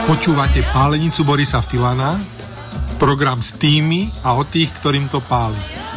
Počúvate Pálenicu Borisa Filana, program s tými a o tých, ktorým to páli.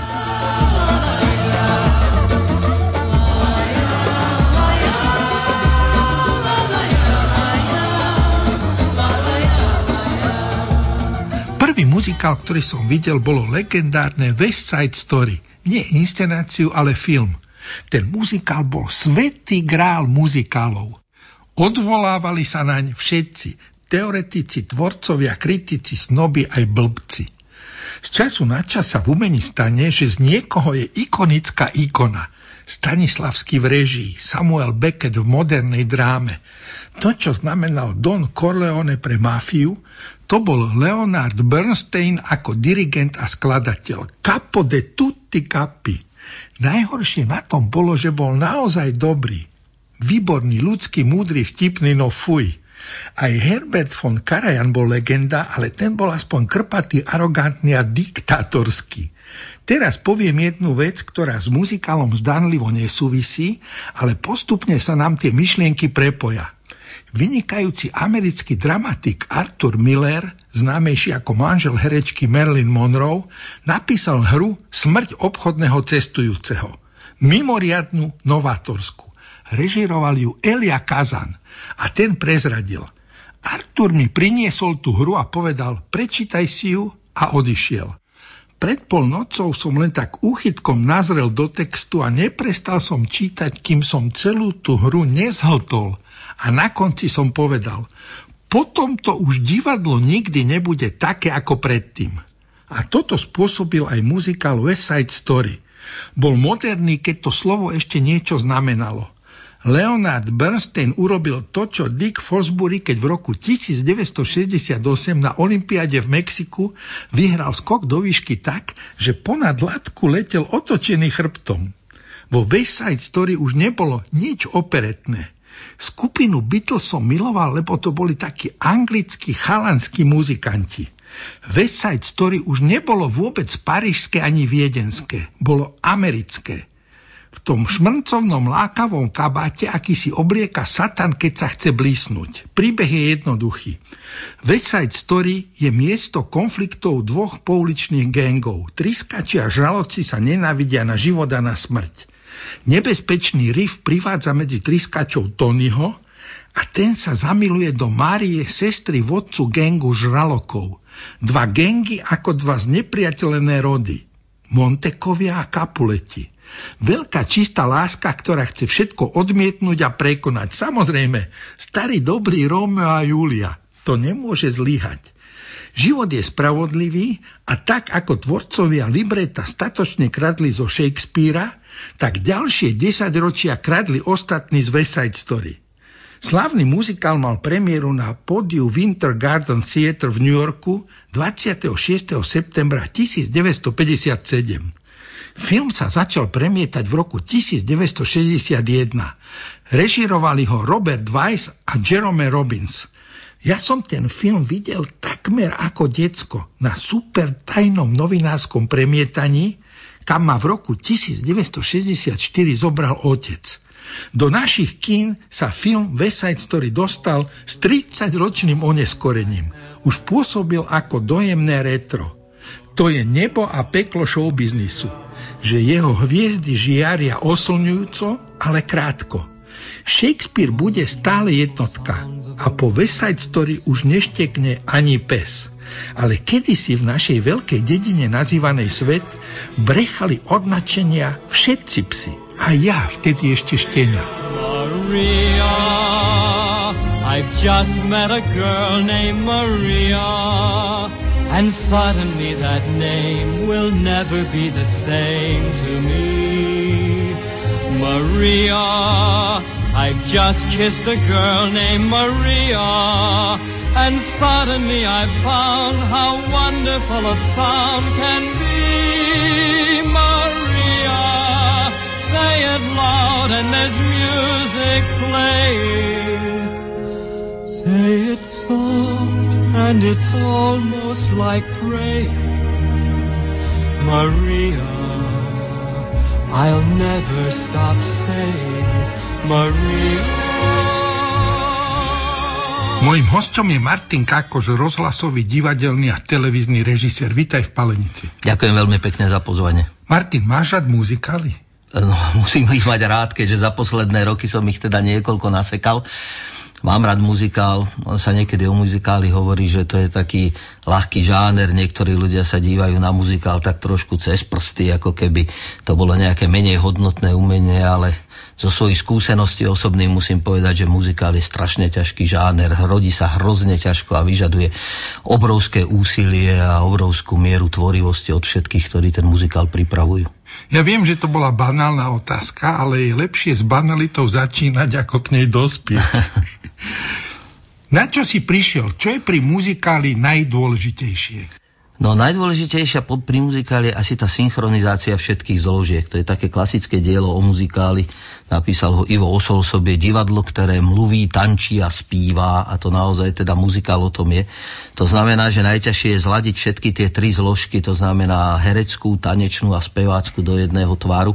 Prvý muzikál, ktorý som videl, bolo legendárne West Side Story. Nie inscenáciu, ale film. Ten muzikál bol svätý grál muzikálov. Odvolávali sa naň všetci. Teoretici, tvorcovia, kritici, snoby aj blbci. Z času na čas sa v umení stane, že z niekoho je ikonická ikona. Stanislavský v réžii, Samuel Beckett v modernej dráme. To, čo znamenal Don Corleone pre mafiu, to bol Leonard Bernstein ako dirigent a skladateľ. Capo de tutti capi. Najhoršie na tom bolo, že bol naozaj dobrý. Výborný, ľudský, múdry, vtipný, no fuj. Aj Herbert von Karajan bol legenda, ale ten bol aspoň krpatý, arogantný a diktátorský. Teraz poviem jednu vec, ktorá s muzikálom zdanlivo nesúvisí, ale postupne sa nám tie myšlienky prepoja. Vynikajúci americký dramatik Arthur Miller, známejší ako manžel herečky Marilyn Monroe, napísal hru Smrť obchodného cestujúceho. Mimoriadnu, novátorskú. Režiroval ju Elia Kazan a ten prezradil. Artur mi priniesol tú hru a povedal, prečítaj si ju a odišiel. Pred polnocou som len tak úchytkom nazrel do textu a neprestal som čítať, kým som celú tú hru nezhltol. A na konci som povedal, potom to už divadlo nikdy nebude také ako predtým. A toto spôsobil aj muzikál West Side Story. Bol moderný, keď to slovo ešte niečo znamenalo. Leonard Bernstein urobil to, čo Dick Fosbury, keď v roku 1968 na olympiáde v Mexiku vyhral skok do výšky tak, že ponad latku letel otočený chrbtom. Vo West Side Story už nebolo nič operetné. Skupinu Beatles som miloval, lebo to boli takí anglickí, chalanskí muzikanti. West Side Story už nebolo vôbec parížské ani viedenské, bolo americké. V tom šmrncovnom lákavom kabáte, aký si oblieka Satan, keď sa chce blísnuť. Príbeh je jednoduchý. West Side Story je miesto konfliktov dvoch pouličných gangov. Triskači a žraloci sa nenávidia na život a na smrť. Nebezpečný riff privádza medzi triskačov Tonyho a ten sa zamiluje do Márie, sestry vodcu gangu žralokov. Dva gangy ako dva znepriateľené rody. Montekovia a Capuleti. Veľká čistá láska, ktorá chce všetko odmietnúť a prekonať. Samozrejme, starý dobrý Rómeo a Júlia. To nemôže zlyhať. Život je spravodlivý a tak ako tvorcovia libreta statočne kradli zo Shakespearea, tak ďalšie 10 ročia kradli ostatní z West Side Story. Slávny muzikál mal premiéru na pódiu Winter Garden Theatre v New Yorku 26. septembra 1957. Film sa začal premietať v roku 1961. Režirovali ho Robert Wise a Jerome Robbins. Ja som ten film videl takmer ako decko na super tajnom novinárskom premietaní, kam ma v roku 1964 zobral otec. Do našich kín sa film West Side Story dostal s 30-ročným oneskorením. Už pôsobil ako dojemné retro. To je nebo a peklo showbiznisu. Že jeho hviezdy žiaria oslňujúco, ale krátko. Shakespeare bude stále jednotka a po West Side Story už neštekne ani pes. Ale kedysi v našej veľkej dedine nazývanej Svet brechali od nadšenia všetci psi. A ja vtedy ešte štenia. Maria, I've just met a girl named Maria. And suddenly that name will never be the same to me. Maria, I've just kissed a girl named Maria. And suddenly I found how wonderful a sound can be. Maria, say it loud and there's music playing. Say it soft and it's almost like praying. Maria, I'll never stop saying Maria. Mojím hosťom je Martin Kákoš, rozhlasový, divadelný a televízny režisér. Vítaj v Palenici. Ďakujem veľmi pekne za pozvanie. Martin, máš rád muzikály? No, musím ich mať rád, keďže za posledné roky som ich teda niekoľko nasekal. Mám rád muzikál, on sa niekedy o muzikáli hovorí, že to je taký ľahký žáner, niektorí ľudia sa dívajú na muzikál tak trošku cez prsty, ako keby to bolo nejaké menej hodnotné umenie, ale zo svojich skúseností osobných musím povedať, že muzikál je strašne ťažký žáner, rodí sa hrozne ťažko a vyžaduje obrovské úsilie a obrovskú mieru tvorivosti od všetkých, ktorí ten muzikál pripravujú. Ja viem, že to bola banálna otázka, ale je lepšie s banalitou začínať, ako k nej dospieť. Na čo si prišiel? Čo je pri muzikáli najdôležitejšie? No najdôležitejšia pri muzikáli je asi tá synchronizácia všetkých zložiek. To je také klasické dielo o muzikáli. Napísal ho Ivo Osolsob, je divadlo, ktoré mluví, tančí a spíva, a to naozaj teda muzikál o tom je. To znamená, že najťažšie je zladiť všetky tie tri zložky, to znamená hereckú, tanečnú a spevácku do jedného tvaru.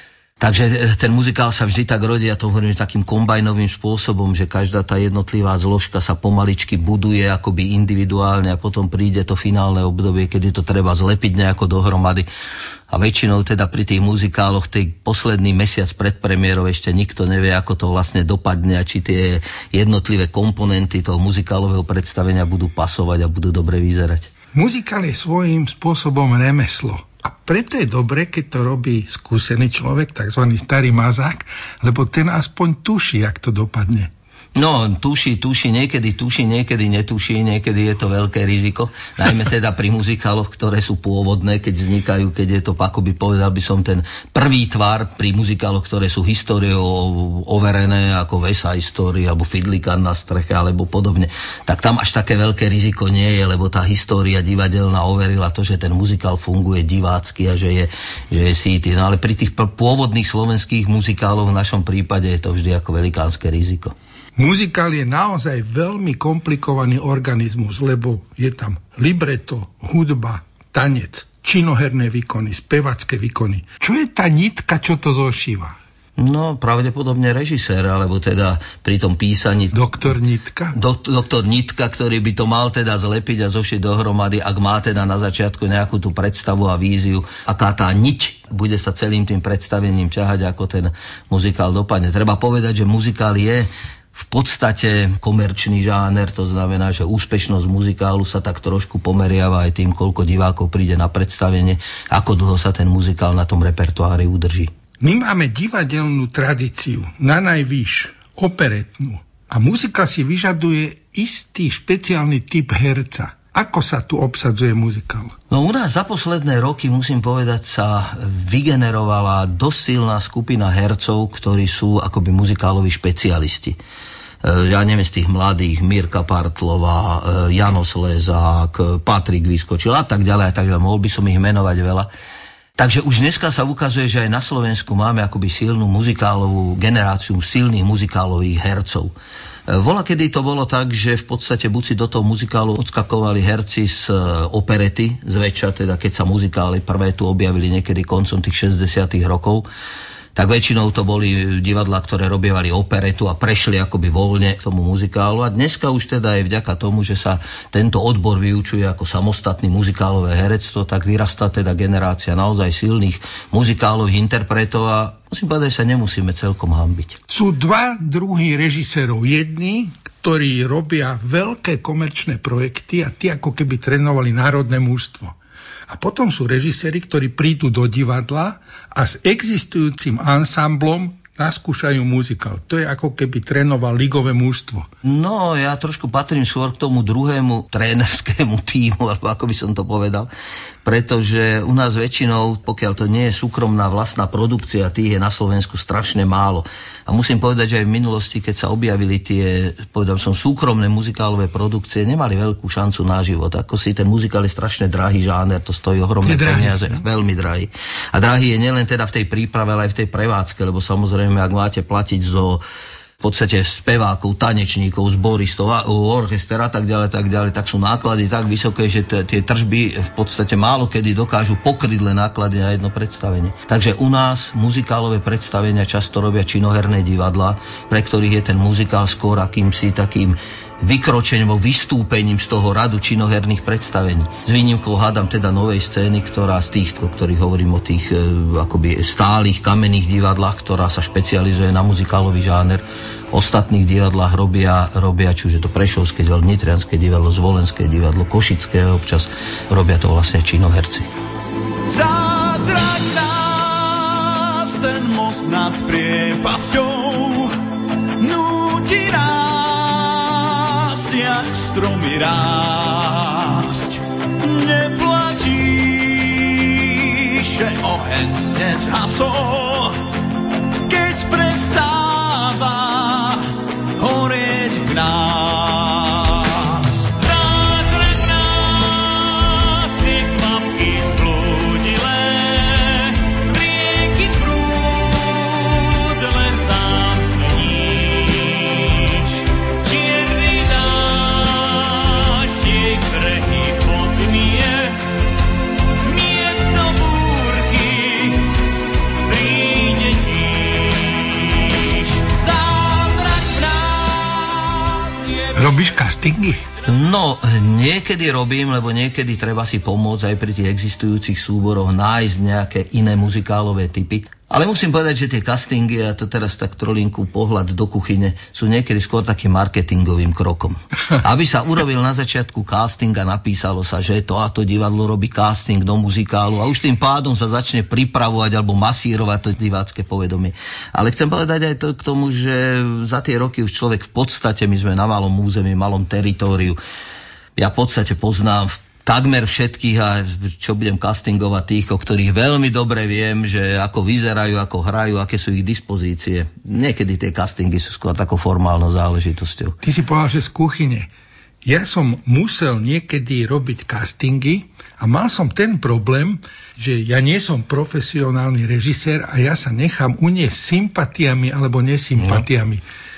Takže ten muzikál sa vždy tak rodí, ja to hovorím takým kombajnovým spôsobom, že každá tá jednotlivá zložka sa pomaličky buduje akoby individuálne a potom príde to finálne obdobie, kedy to treba zlepiť nejako dohromady. A väčšinou teda pri tých muzikáloch tej posledný mesiac pred premiérou ešte nikto nevie, ako to vlastne dopadne a či tie jednotlivé komponenty toho muzikálového predstavenia budú pasovať a budú dobre vyzerať. Muzikál je svojím spôsobom remeslo. A preto je dobre, keď to robí skúsený človek, takzvaný starý mazák, lebo ten aspoň tuší, jak to dopadne. No, tuší, niekedy netuší, niekedy je to veľké riziko. Najmä teda pri muzikáloch, ktoré sú pôvodné, keď vznikajú, keď je to, akoby povedal by som, ten prvý tvar pri muzikáloch, ktoré sú históriou overené, ako West Side Story, alebo Fidlikan na streche, alebo podobne. Tak tam až také veľké riziko nie je, lebo tá história divadelná overila to, že ten muzikál funguje divácky a že je síty. No ale pri tých pôvodných slovenských muzikáloch v našom prípade je to vždy ako velikánske riziko. Muzikál je naozaj veľmi komplikovaný organizmus, lebo je tam libreto, hudba, tanec, činoherné výkony, spevacké výkony. Čo je tá nitka, čo to zošíva? No, pravdepodobne režisér, alebo teda pri tom písaní... Doktor Nitka? Doktor Nitka, ktorý by to mal teda zlepiť a zošiť dohromady, ak má teda na začiatku nejakú tú predstavu a víziu, aká tá niť bude sa celým tým predstavením ťahať, ako ten muzikál dopadne. Treba povedať, že muzikál je v podstate komerčný žáner, to znamená, že úspešnosť muzikálu sa tak trošku pomeriava aj tým, koľko divákov príde na predstavenie, ako dlho sa ten muzikál na tom repertoári udrží. My máme divadelnú tradíciu, na najvýš, operetnú. A muzikál si vyžaduje istý špeciálny typ herca. Ako sa tu obsadzuje muzikál? No u nás za posledné roky, musím povedať, sa vygenerovala dosť silná skupina hercov, ktorí sú akoby muzikáloví špecialisti. Ja neviem, z tých mladých, Mirka Partlová, Jano Slezák, Patrik Vyskočil a tak ďalej, mohol by som ich menovať veľa. Takže už dneska sa ukazuje, že aj na Slovensku máme akoby silnú muzikálovú generáciu silných muzikálových hercov. Volakedy to bolo tak, že v podstate buď si do toho muzikálu odskakovali herci z operety, zväčša, teda keď sa muzikály prvé tu objavili niekedy koncom tých 60. rokov, tak väčšinou to boli divadlá, ktoré robievali operetu a prešli akoby voľne k tomu muzikálu. A dneska už teda je vďaka tomu, že sa tento odbor vyučuje ako samostatný muzikálové herectvo, tak vyrastá teda generácia naozaj silných muzikálových interpretov a musím povedať, že sa nemusíme celkom hanbiť. Sú dva druhy režisérov. Jedni, ktorí robia veľké komerčné projekty a tí ako keby trénovali národné mužstvo. A potom sú režiséri, ktorí prídu do divadla a s existujúcim ansámblom naskúšajú muzikál. To je ako keby trénoval ligové mužstvo. No, ja trošku patrím skôr k tomu druhému trénerskému tímu, alebo ako by som to povedal, pretože u nás väčšinou, pokiaľ to nie je súkromná vlastná produkcia, tých je na Slovensku strašne málo. A musím povedať, že aj v minulosti, keď sa objavili tie, povedal som, súkromné muzikálové produkcie, nemali veľkú šancu na život. Ako si ten muzikál je strašne drahý žáner, to stojí ohromné peniaze, veľmi drahý. A drahý je nielen teda v tej príprave, ale aj v tej prevádzke, lebo samozrejme, ak máte platiť zo v podstate spevákov, tanečníkov, zboristov, orchester a tak ďalej, tak sú náklady tak vysoké, že tie tržby v podstate málo kedy dokážu pokryť len náklady na jedno predstavenie. Takže u nás muzikálové predstavenia často robia činoherné divadlá, pre ktorých je ten muzikál skôr akýmsi takým vykročením, vystúpením z toho radu činoherných predstavení. S výnimkou hádam teda novej scény, ktorá z tých, o ktorých hovorím, o tých akoby stálych kamenných divadlách, ktorá sa špecializuje na muzikálový žáner. Ostatných divadlách robia či už je to Prešovské divadlo, Nitrianske divadlo, Zvolenské divadlo, Košické, občas robia to vlastne činoherci. Zázrak nás, ten most nad priepasťou núti nás, jak stromy rásť. Neplatí, že oheň nezhasol, keď prestáva horieť v nás. Zázrak nás, tie kvapky zblúdilé, rieky prúd, len sám zmeníš. Čierny dáždik brehy podmie, miesto búrky príde tíž. Zázrak v nás je... Robíš castingy? No, niekedy robím, lebo niekedy treba si pomôcť aj pri tých existujúcich súboroch nájsť nejaké iné muzikálové typy. Ale musím povedať, že tie castingy, a to teraz tak trolinku pohľad do kuchyne, sú niekedy skôr takým marketingovým krokom. Aby sa urobil na začiatku casting a napísalo sa, že to a to divadlo robí casting do muzikálu a už tým pádom sa začne pripravovať alebo masírovať to divácké povedomie. Ale chcem povedať aj to k tomu, že za tie roky už človek v podstate, my sme na malom území, malom teritóriu, ja v podstate poznám takmer všetkých a čo budem castingovať tých, o ktorých veľmi dobre viem, že ako vyzerajú, ako hrajú, aké sú ich dispozície. Niekedy tie castingy sú skôr takou formálnou záležitosťou. Ty si povedal, že z kuchyne. Ja som musel niekedy robiť castingy a mal som ten problém, že ja nie som profesionálny režisér a ja sa nechám uniesť sympatiami alebo nesympatiami.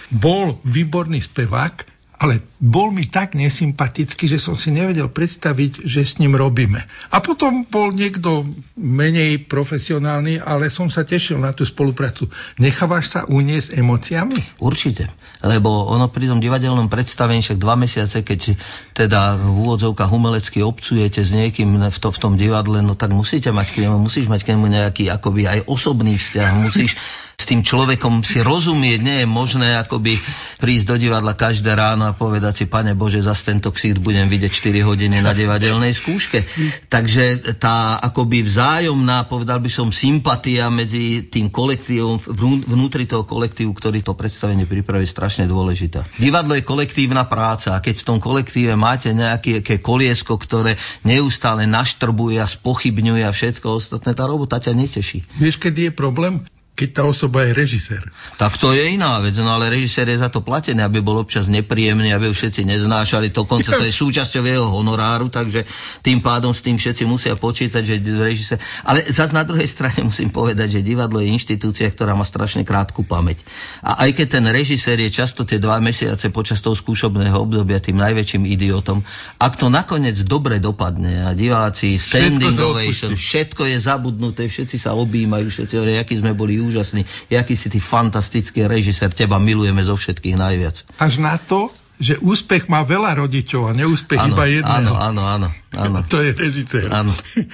Bol výborný spevák, ale bol mi tak nesympatický, že som si nevedel predstaviť, že s ním robíme. A potom bol niekto menej profesionálny, ale som sa tešil na tú spoluprácu. Nechávaš sa uniesť emóciami? Určite, lebo ono pri tom divadelnom predstavení však 2 mesiace, keď teda v úvodzovkách umelecky obcujete s niekým v tom divadle, no tak musíš mať k nemu nejaký akoby aj osobný vzťah, musíš s tým človekom si rozumieť, nie je možné akoby prísť do divadla každé ráno a povedať si, Pane Bože, zas tento ksírt budem vidieť 4 hodiny na divadelnej skúške. Takže tá akoby vzájomná, povedal by som, sympatia medzi tým kolektívom, vnútri toho kolektívu, ktorý to predstavenie pripraví, je strašne dôležitá. Divadlo je kolektívna práca a keď v tom kolektíve máte nejaké koliesko, ktoré neustále naštrbuje a spochybňuje a všetko ostatné, tá robota ťa neteší. Vieš, kedy je problém? Keď tá osoba je režisér. Tak to je iná vec, no ale režisér je za to platený, aby bol občas nepríjemný, aby ho všetci neznášali, dokonca to je súčasťou jeho honoráru, takže tým pádom s tým všetci musia počítať, že režisér... Ale zase na druhej strane musím povedať, že divadlo je inštitúcia, ktorá má strašne krátku pamäť. A aj keď ten režisér je často tie 2 mesiace počas toho skúšobného obdobia tým najväčším idiotom, ak to nakoniec dobre dopadne a diváci standing ovation, všetko je zabudnuté, všetci sa objímajú, všetci hovoria, akí sme boli úžasný, jaký si ty fantastický režisér, teba milujeme zo všetkých najviac. Až na to, že úspech má veľa rodičov a neúspech iba jedného. Áno. A to je režisér. Áno.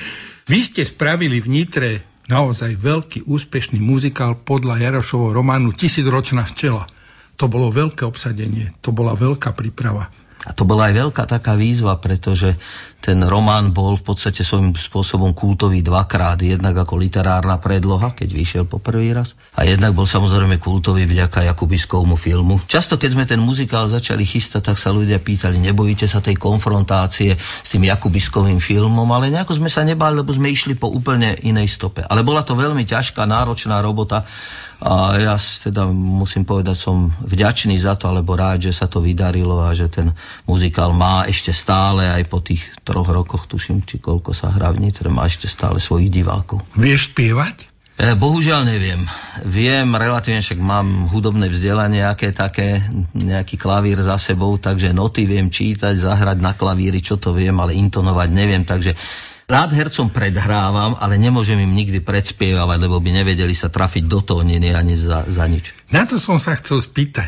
Vy ste spravili v Nitre naozaj veľký úspešný muzikál podľa Jarošovho románu 1000-ročná včela. To bolo veľké obsadenie, to bola veľká príprava. A to bola aj veľká taká výzva, pretože ten román bol v podstate svojím spôsobom kultový 2-krát. Jednak ako literárna predloha, keď vyšiel po prvý raz. A jednak bol samozrejme kultový vďaka Jakubiskovmu filmu. Často, keď sme ten muzikál začali chystať, tak sa ľudia pýtali, nebojíte sa tej konfrontácie s tým Jakubiskovým filmom, ale nejako sme sa nebáli, lebo sme išli po úplne inej stope. Ale bola to veľmi ťažká, náročná robota. A ja teda musím povedať, som vďačný za to, alebo rád, že sa to vydarilo a že ten muzikál má ešte stále, aj po tých 3 rokoch, tuším, či koľko sa hrá v Nitre, má ešte stále svojich divákov. Vieš spievať? Bohužiaľ neviem. Viem, relatívne však mám hudobné vzdelanie, aké také, nejaký klavír za sebou, takže noty viem čítať, zahrať na klavíri, čo to viem, ale intonovať neviem, takže rád hercom predhrávam, ale nemôžem im nikdy predspievať, lebo by nevedeli sa trafiť do tóniny ani za nič. Na to som sa chcel spýtať.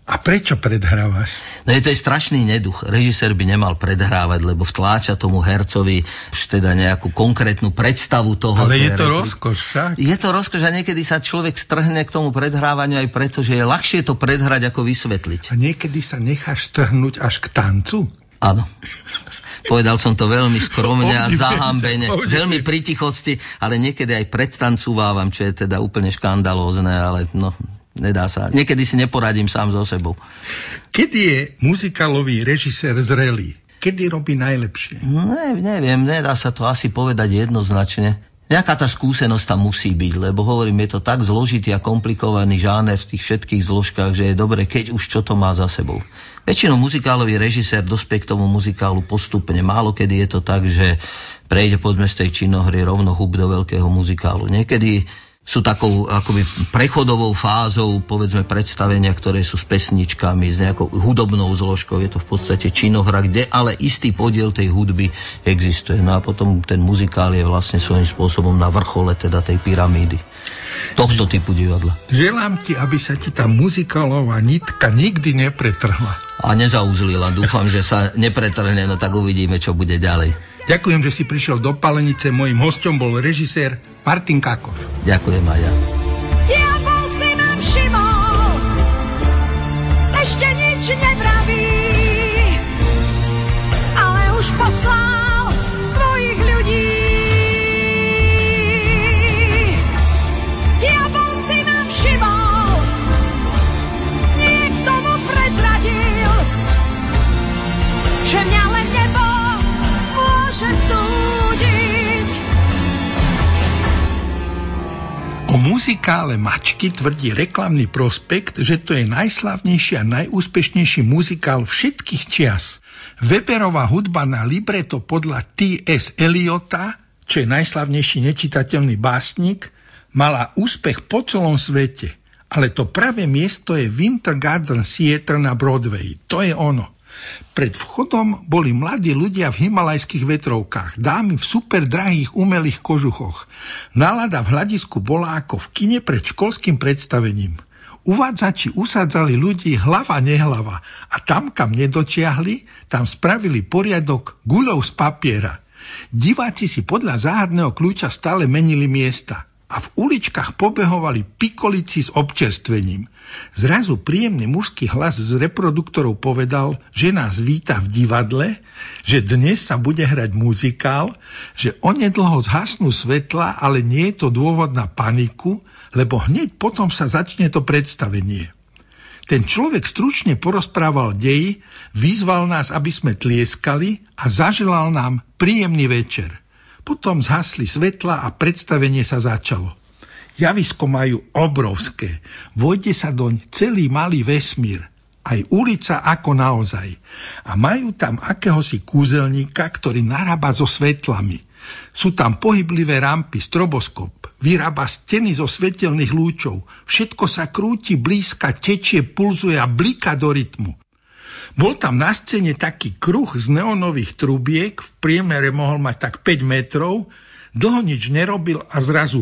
A prečo predhrávaš? No to je strašný neduch. Režisér by nemal predhrávať, lebo vtláča tomu hercovi už teda nejakú konkrétnu predstavu toho. Ale je to rozkoš, však? Je to rozkoš a niekedy sa človek strhne k tomu predhrávaniu aj preto, že je ľahšie to predhrať ako vysvetliť. A niekedy sa necháš strhnúť až k tancu? Áno. Povedal som to veľmi skromne a zahambene, veľmi pri tichosti, ale niekedy aj predtancúvávam, čo je teda úplne škandalózne, ale no, nedá sa. Niekedy si neporadím sám so sebou. Kedy je muzikálový režisér zrelý? Kedy robí najlepšie? Neviem, nedá sa to asi povedať jednoznačne. Nejaká tá skúsenosť tam musí byť, lebo hovorím, je to tak zložitý a komplikovaný žáner v tých všetkých zložkách, že je dobre, keď už čo to má za sebou. Väčšinou muzikálový režisér dospie k tomu muzikálu postupne. Málo kedy je to tak, že prejde poďme z tej činohry rovno hub do veľkého muzikálu. Niekedy sú takou akoby prechodovou fázou, povedzme, predstavenia, ktoré sú s pesničkami, s nejakou hudobnou zložkou. Je to v podstate činohra, kde ale istý podiel tej hudby existuje. No a potom ten muzikál je vlastne svojím spôsobom na vrchole teda tej pyramídy. Tohto typu divadla. Želám ti, aby sa ti tá muzikálová nitka nikdy nepretrhla. A nezauzlila. Dúfam, že sa nepretrhne, no tak uvidíme, čo bude ďalej. Ďakujem, že si prišiel do Palenice. Mojím hosťom bol režisér Martin Kákoš. Ďakujem aj ja. Diabol si ma všimol, ešte nič nevraví, ale už poslal svojich ľudí. Diabol si ma všimol, niekto mu prezradil, že mňa len nebo môže súdiť. O muzikále Mačky tvrdí reklamný prospekt, že to je najslavnejší a najúspešnejší muzikál všetkých čias. Weberová hudba na libreto podľa T.S. Eliota, čo je najslavnejší nečitateľný básnik, mala úspech po celom svete. Ale to pravé miesto je Winter Garden Theatre na Broadway. To je ono. Pred vchodom boli mladí ľudia v himalajských vetrovkách, dámy v super drahých umelých kožuchoch. Nálada v hľadisku bola ako v kine pred školským predstavením. Uvádzači usádzali ľudí hlava nehlava a tam, kam nedočiahli, tam spravili poriadok guľou z papiera. Diváci si podľa záhadného kľúča stále menili miesta a v uličkách pobehovali pikolici s občerstvením. Zrazu príjemný mužský hlas z reproduktorov povedal, že nás víta v divadle, že dnes sa bude hrať muzikál, že onedlho zhasnú svetla, ale nie je to dôvod na paniku, lebo hneď potom sa začne to predstavenie. Ten človek stručne porozprával deji, vyzval nás, aby sme tlieskali a zaželal nám príjemný večer. Potom zhasli svetla a predstavenie sa začalo. Javisko majú obrovské. Vojde sa doň celý malý vesmír. Aj ulica ako naozaj. A majú tam akéhosi kúzelníka, ktorý narába so svetlami. Sú tam pohyblivé rampy, stroboskop. Vyrába steny zo svetelných lúčov. Všetko sa krúti, blízka, tečie, pulzuje a blíka do rytmu. Bol tam na scéne taký kruh z neonových trubiek, v priemere mohol mať tak 5 metrov, dlho nič nerobil a zrazu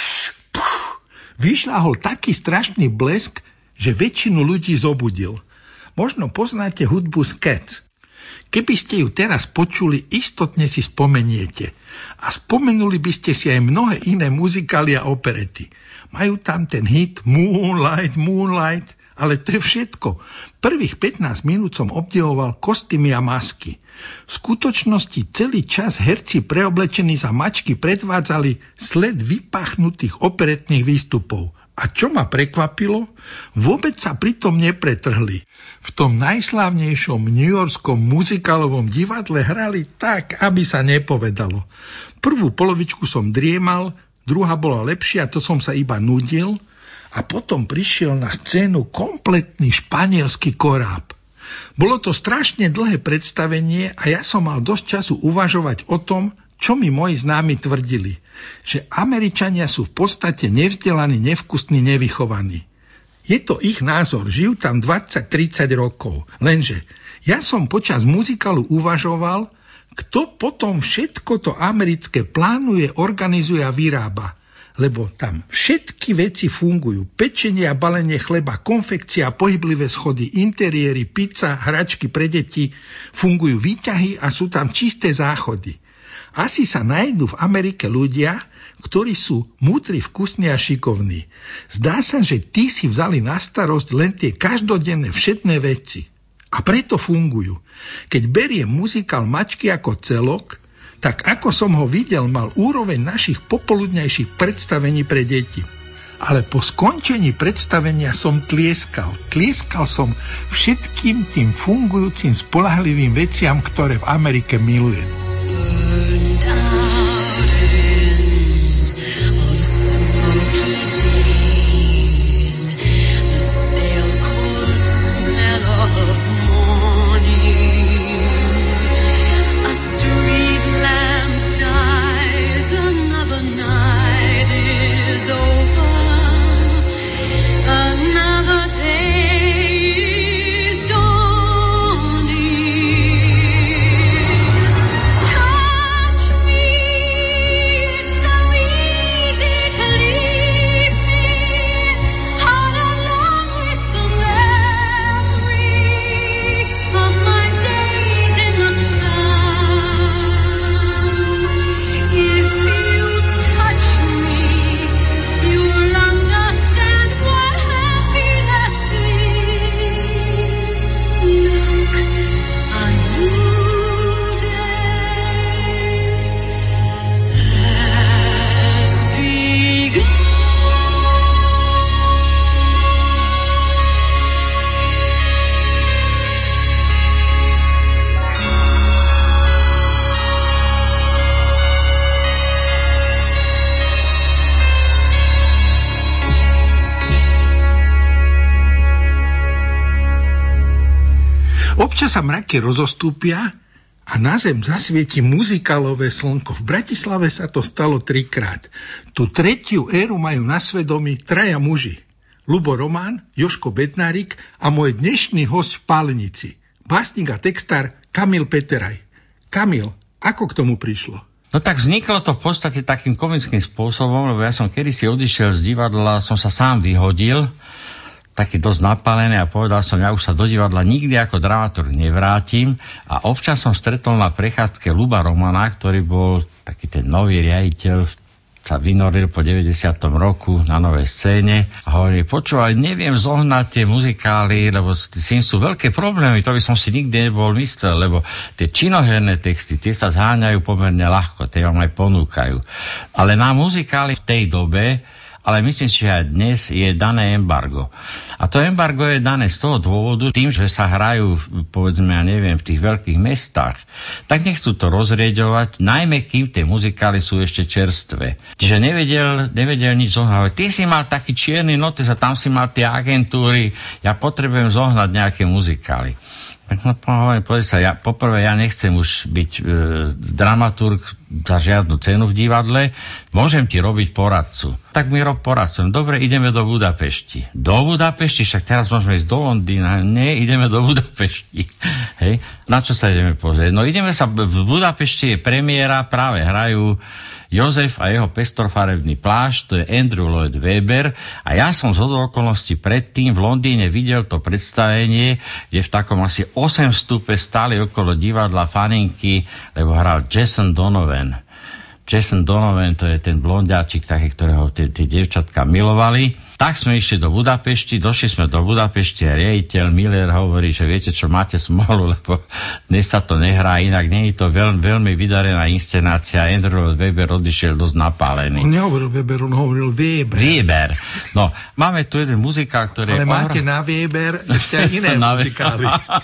vyšľahol taký strašný blesk, že väčšinu ľudí zobudil. Možno poznáte hudbu z Cats. Keby ste ju teraz počuli, istotne si spomeniete. A spomenuli by ste si aj mnohé iné muzikály a operety. Majú tam ten hit Moonlight, Moonlight, ale to je všetko. Prvých 15 minút som obdivoval kostýmy a masky. V skutočnosti celý čas herci preoblečení za mačky predvádzali sled vypachnutých operetných výstupov. A čo ma prekvapilo? Vôbec sa pritom nepretrhli. V tom najslávnejšom newyorskom muzikálovom divadle hrali tak, aby sa nepovedalo. Prvú polovičku som driemal, druhá bola lepšia, to som sa iba nudil, a potom prišiel na scénu kompletný španielský koráb. Bolo to strašne dlhé predstavenie a ja som mal dosť času uvažovať o tom, čo mi moji známi tvrdili, že Američania sú v podstate nevzdelaní, nevkusní, nevychovaní. Je to ich názor, žijú tam 20-30 rokov, lenže ja som počas muzikálu uvažoval, kto potom všetko to americké plánuje, organizuje a vyrába. lebo tam všetky veci fungujú. Pečenie a balenie chleba, konfekcia, pohyblivé schody, interiéry, pizza, hračky pre deti, fungujú výťahy a sú tam čisté záchody. Asi sa nájdú v Amerike ľudia, ktorí sú múdri, vkusní a šikovní. Zdá sa, že tí si vzali na starosť len tie každodenné všetné veci. A preto fungujú. Keď beriem muzikál Mačky ako celok, tak ako som ho videl, mal úroveň našich popoludňajších predstavení pre deti. Ale po skončení predstavenia som tlieskal. Tlieskal som všetkým tým fungujúcim spoľahlivým veciam, ktoré v Amerike milujem. Burned out ends of smoky days, the stale cold smell of morning, a street lamp dies, another night is over, another day is dawning. Touch me, it's so easy to leave me all alone with the memory of my days in the sun. If you touch me, you'll understand what happiness is. Look, a new day has begun. Občas sa mraky rozostúpia a na zem zasvieti muzikálové slnko. V Bratislave sa to stalo 3-krát. Tú tretiu éru majú na svedomí 3 muži. Ľubo Román, Jožko Bednárik a môj dnešný hosť v Pálenici. Básnik a textár Kamil Peteraj. Kamil, ako k tomu prišlo? No tak vzniklo to v podstate takým komickým spôsobom, lebo ja som kedysi odišiel z divadla, som sa sám vyhodil, taký dosť napálený a povedal som, ja už sa do divadla nikdy ako dramaturg nevrátim a občas som stretol na prechádzke Ľuba Romana, ktorý bol taký ten nový riaditeľ, sa vynoril po 90. roku na Novej scéne a hovorí, počúvaj, neviem zohnať tie muzikály, lebo s tým sú veľké problémy, to by som si nikdy nebol myslel, lebo tie činoherné texty, tie sa zháňajú pomerne ľahko, tie vám aj ponúkajú. Ale na muzikály v tej dobe, ale myslím si, že aj dnes je dané embargo. A to embargo je dané z toho dôvodu, tým, že sa hrajú, povedzme, ja neviem, v tých veľkých mestách, tak nechcú to rozrieďovať, najmä kým tie muzikály sú ešte čerstvé. Čiže nevedel nič zohnať. Ty si mal taký čierny notes a tam si mal tie agentúry, ja potrebujem zohnať nejaké muzikály. No, poprvé, ja nechcem už byť dramaturg za žiadnu cenu v divadle, môžem ti robiť poradcu. Tak mi rob poradcu. Dobre, ideme do Budapešti. Do Budapešti? Však teraz môžeme ísť do Londýna. Nie, ideme do Budapešti. Hej? Na čo sa ideme pozrieť? No ideme sa, v Budapešti je premiéra, práve hrajú Jozef a jeho pestrofarebný plášť, to je Andrew Lloyd Webber a ja som zhodou okolností predtým v Londýne videl to predstavenie, kde v takom asi 8 stupe stáli okolo divadla faninky, lebo hral Jason Donovan. Jason Donovan, to je ten blondiačik taký, ktorého tie dievčatka milovali. Tak sme išli do Budapešti, došli sme do Budapešti a riaditeľ Miller hovorí, že viete čo, máte smolu, lebo dnes sa to nehrá, inak nie je to veľmi vydarená inscenácia. Andrew Weber odišiel dosť napálený. On nehovoril Weber, on hovoril Weber. Weber. No, máme tu jeden muzikál, ktorý ale máte na Weber ešte aj iné muzikály.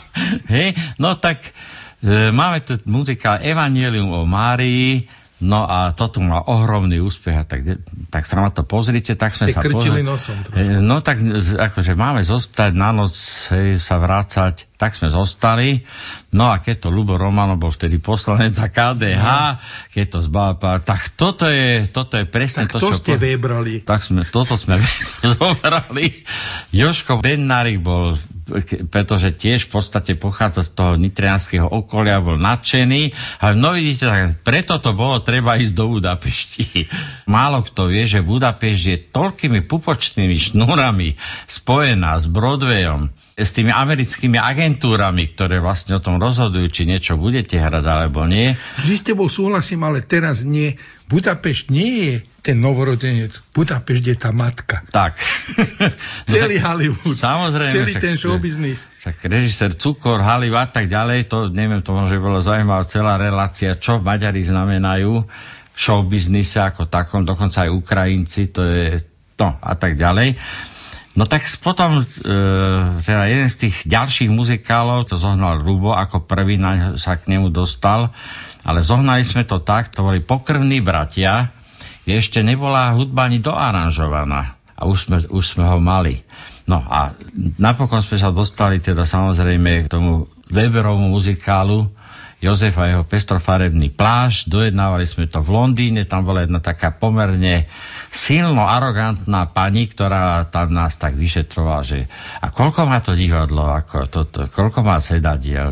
Hej, no tak máme tu muzikál Evangelium o Márii. No a toto má ohromný úspech, tak sa na to pozrite, tak sme sa krčili nosom trošku. No tak akože máme zostať na noc, sa vrácať Tak sme zostali. No a keď to Ľubo Romanov bol vtedy poslanec za KDH, keď to zbápa, tak toto je presne tak to, čo... ste vybrali. Toto sme zobrali. Jožko Bednárik bol, pretože tiež v podstate pochádza z toho nitrianskeho okolia, bol nadšený. Ale no vidíte, tak preto to bolo treba ísť do Budapešti. Málo kto vie, že Budapešť je toľkými pupočnými šnúrami spojená s Broadwayom, s tými americkými agentúrami, ktoré vlastne o tom rozhodujú, či niečo budete hrať, alebo nie. Vždy s tebou súhlasím, ale teraz nie. Budapešť nie je ten novorodenec. Budapešť je tá matka. Tak. Celý Hollywood. Samozrejme. Celý ten showbiznis. Však režisér Cukor, Hollywood a tak ďalej, to neviem, to možno bolo zaujímavá celá relácia, čo Maďari znamenajú v showbiznise ako takom, dokonca aj Ukrajinci, to je to a tak ďalej. No tak potom teda jeden z tých ďalších muzikálov to zohnal Rubo, ako prvý sa k nemu dostal, ale zohnali sme to tak, to boli Pokrvní bratia, kde ešte nebola hudba ani doaranžovaná a už sme ho mali. No a napokon sme sa dostali teda samozrejme k tomu Weberovmu muzikálu Jozef a jeho pestrofarebný plášť. Dojednávali sme to v Londýne, tam bola jedna taká pomerne silno arogantná pani, ktorá tam nás tak vyšetrovala, že a koľko má to divadlo, ako toto, koľko má sedadiel,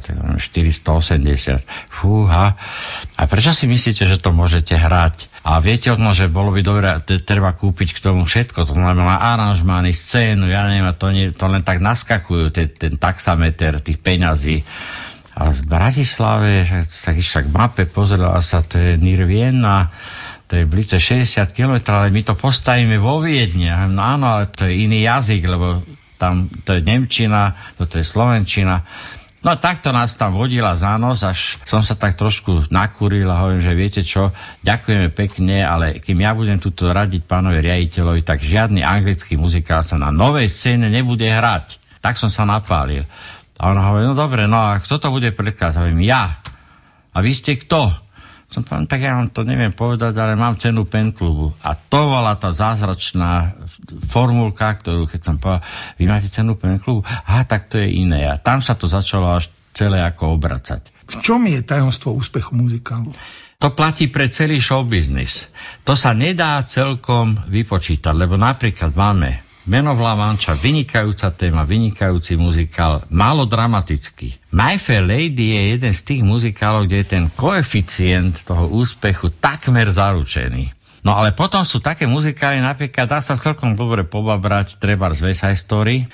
480, fúha. A prečo si myslíte, že to môžete hrať? A viete o tom, že bolo by dobré, treba kúpiť k tomu všetko, to znamená aranžmány, scénu, ja neviem, to len tak naskakujú, ten taxameter tých peňazí. A v Bratislave, tak išla k mape, pozerala sa, to je Nirviena, to je blice 60 km, ale my to postavíme vo Viedne. No áno, ale to je iný jazyk, lebo tam to je nemčina, to je slovenčina. No takto nás tam vodila za nos, až som sa tak trošku nakúril a hovorím, že viete čo, ďakujeme pekne, ale kým ja budem tuto radiť pánovi riaditeľovi, tak žiadny anglický muzikál sa na novej scéne nebude hrať. Tak som sa napálil. A ona hovorí, no dobre, no a kto to bude prekladať? Hovorím, ja. A vy ste kto? Som povedal, tak ja vám to neviem povedať, ale mám cenu Pen klubu. A to bola tá zázračná formulka, ktorú keď som povedal, vy máte cenu Pen klubu? Aha, tak to je iné. A tam sa to začalo až celé ako obracať. V čom je tajomstvo úspechu muzikálu? To platí pre celý showbiznis. To sa nedá celkom vypočítať, lebo napríklad máme Meno v La Mancha, vynikajúca téma, vynikajúci muzikál, málo dramatický. My Fair Lady je jeden z tých muzikálov, kde je ten koeficient toho úspechu takmer zaručený. No ale potom sú také muzikály, napríklad dá sa celkom dobre pobabrať, treba z West Side Story.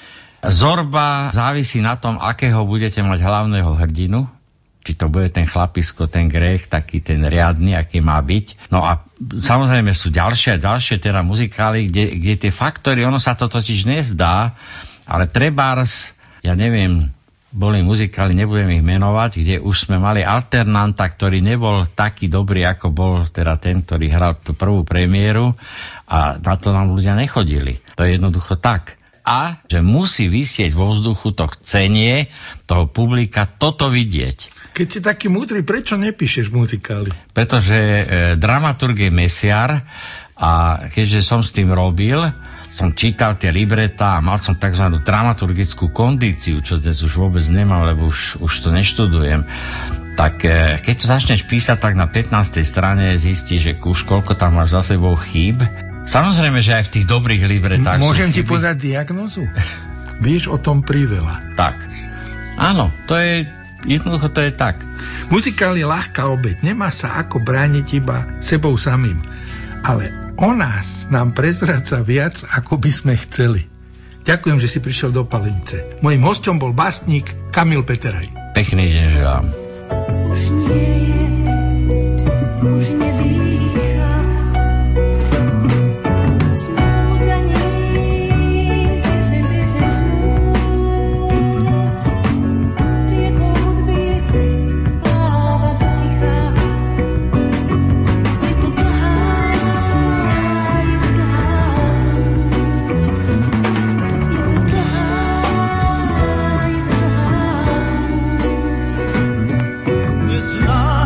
Zorba závisí na tom, akého budete mať hlavného hrdinu. Či to bude ten chlapisko, ten Grech, taký ten riadny, aký má byť. No a samozrejme sú ďalšie teda muzikály, kde tie faktory, ono sa to totiž nezdá, ale trebárs, ja neviem, boli muzikály, nebudem ich menovať, kde už sme mali alternanta, ktorý nebol taký dobrý, ako bol teda ten, ktorý hral tú prvú premiéru a na to nám ľudia nechodili. To je jednoducho tak. A že musí visieť vo vzduchu to chcenie toho publika toto vidieť. Keď si taký múdry, prečo nepíšeš muzikály? Pretože dramaturg je mesiar a keďže som s tým robil, som čítal tie libretá a mal som tzv. Dramaturgickú kondíciu, čo dnes už vôbec nemám, lebo už to neštudujem. Tak keď to začneš písať, tak na 15. strane zistíš, že už koľko tam máš za sebou chýb. Samozrejme, že aj v tých dobrých libretách môžem ti povedať diagnozu? Vieš o tom priveľa. Tak. Áno, to je jednoducho to je tak. Muzikál je ľahká obeť. Nemá sa ako brániť iba sebou samým. Ale o nás nám prezradza viac, ako by sme chceli. Ďakujem, že si prišiel do Palenice. Mojím hosťom bol básnik Kamil Peteraj. Pekný deň želám. Už nie je, už nedýcha. Smútaní, piesem smúť. Riekou hudby pláva do ticha. Je to dlhá púť. Je to dlhá púť. Nezná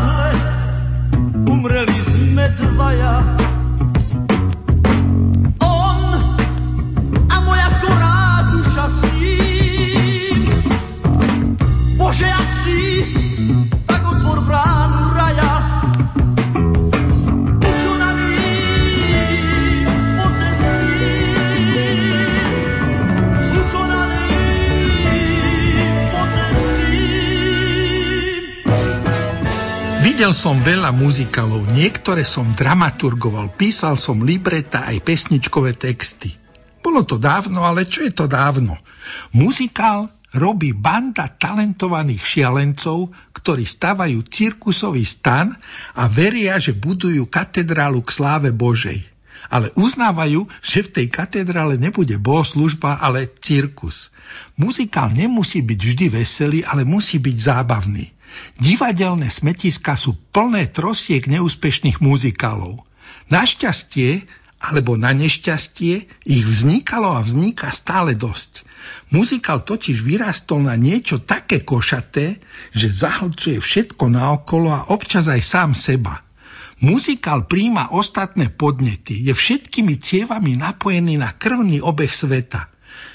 Videl som veľa muzikálov, niektoré som dramaturgoval, písal som libreta aj pesničkové texty. Bolo to dávno, ale čo je to dávno? Muzikál robí banda talentovaných šialencov, ktorí stavajú cirkusový stan a veria, že budujú katedrálu k sláve Božej. Ale uznávajú, že v tej katedrále nebude bohoslužba, ale cirkus. Muzikál nemusí byť vždy veselý, ale musí byť zábavný. Divadelné smetiská sú plné trosiek neúspešných muzikálov. Našťastie, alebo na nešťastie, ich vznikalo a vzniká stále dosť. Muzikál totiž vyrastol na niečo také košaté, že zahlcuje všetko naokolo a občas aj sám seba. Muzikál prijíma ostatné podnety, je všetkými cievami napojený na krvný obeh sveta.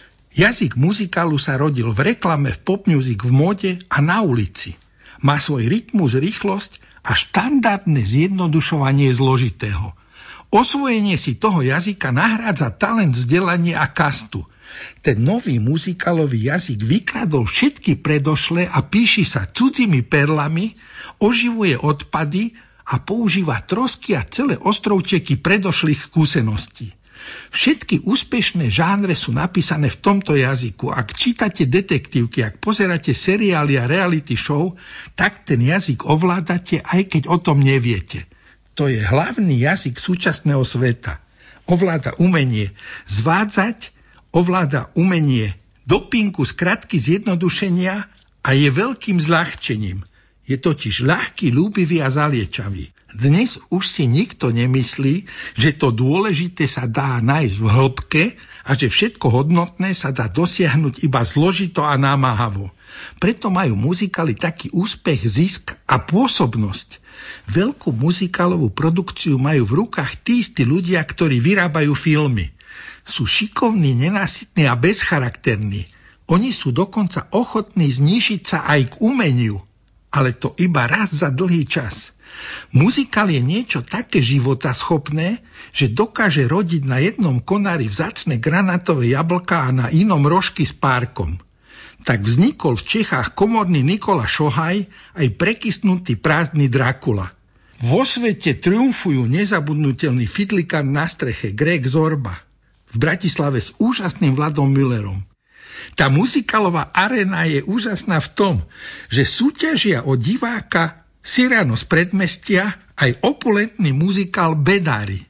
Jazyk muzikálu sa rodil v reklame, v pop music, v móde a na ulici. Má svoj rytmus, rýchlosť a štandardné zjednodušovanie zložitého. Osvojenie si toho jazyka nahrádza talent, vzdelanie a kastu. Ten nový muzikálový jazyk vykradol všetky predošlé a píši sa cudzými perlami, oživuje odpady a používa trosky a celé ostrovčeky predošlých skúseností. Všetky úspešné žánre sú napísané v tomto jazyku. Ak čítate detektívky, ak pozeráte seriály a reality show, tak ten jazyk ovládate, aj keď o tom neviete. To je hlavný jazyk súčasného sveta. Ovláda umenie zvádzať, ovláda umenie dopinku, skratky, zjednodušenia a je veľkým zľahčením. Je totiž ľahký, ľúbivý a zaliečavý. Dnes už si nikto nemyslí, že to dôležité sa dá nájsť v hĺbke a že všetko hodnotné sa dá dosiahnuť iba zložito a námahavo. Preto majú muzikály taký úspech, zisk a pôsobnosť. Veľkú muzikálovú produkciu majú v rukách tí istí ľudia, ktorí vyrábajú filmy. Sú šikovní, nenásytní a bezcharakterní. Oni sú dokonca ochotní znížiť sa aj k umeniu, ale to iba raz za dlhý čas. Muzikál je niečo také životaschopné, že dokáže rodiť na jednom konári vzácne granátové jablká a na inom rožky s párkom. Tak vznikol v Čechách komorný Nikola Šohaj aj prekysnutý prázdny Drakula. Vo svete triumfujú nezabudnutelný fidlikant na streche Greg Zorba. V Bratislave s úžasným Vladom Müllerom. Tá muzikálová aréna je úžasná v tom, že súťažia o diváka Cyrano z predmestia aj opulentný muzikál Bedári.